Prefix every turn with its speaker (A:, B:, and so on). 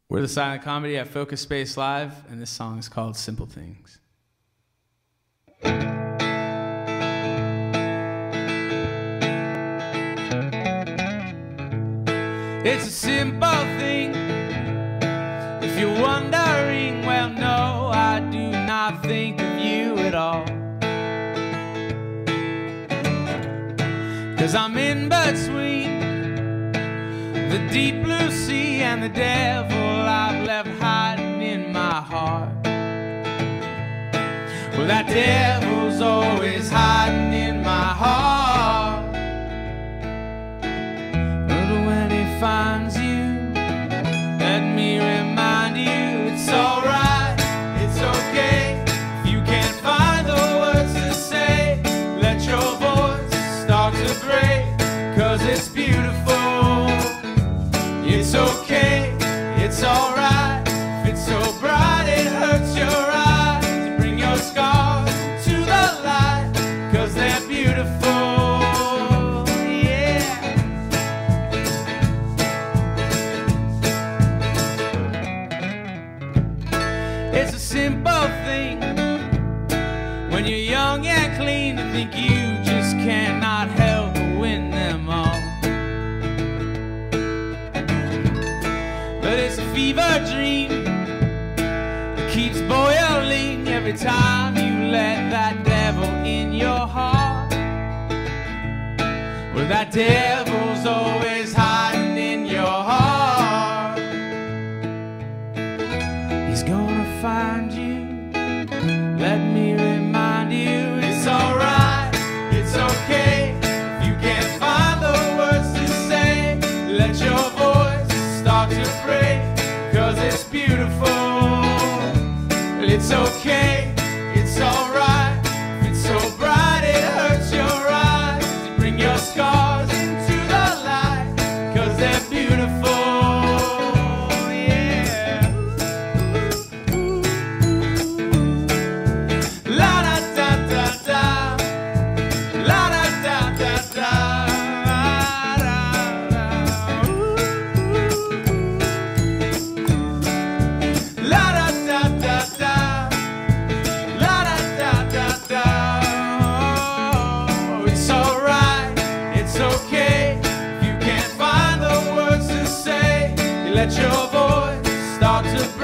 A: We're the Silent Comedy at Focus Space Live, and this song is called Simple Things. It's a simple thing. If you're wondering, well, no, I do not think of you at all. 'Cause I'm in between the deep blue sea and the devil I've left hiding in my heart. Well, that devil's always hiding in my heart. But when he finds you, let me remind you, it's alright, it's okay. If you can't find the words to say, let your voice start to break. 'Cause it's beautiful. It's okay, it's alright. If it's so bright it hurts your eyes, to bring your scars to the light. 'Cause they're beautiful, yeah. It's a simple thing when you're young and clean to think you just cannot help but win them all. But it's a fever dream that keeps boiling every time you let that devil in your heart. Well, that devil's always hiding in your heart. He's gonna find you. Let me remind you, it's alright, it's okay. If you can't find the words to say, let your voice start to pray. 'Cause it's beautiful. It's okay, it's alright. If it's so bright it hurts your eyes, to bring your scars into the light. 'Cause they're beautiful, yeah. La da da da da, la da da da da. Let your voice start to break.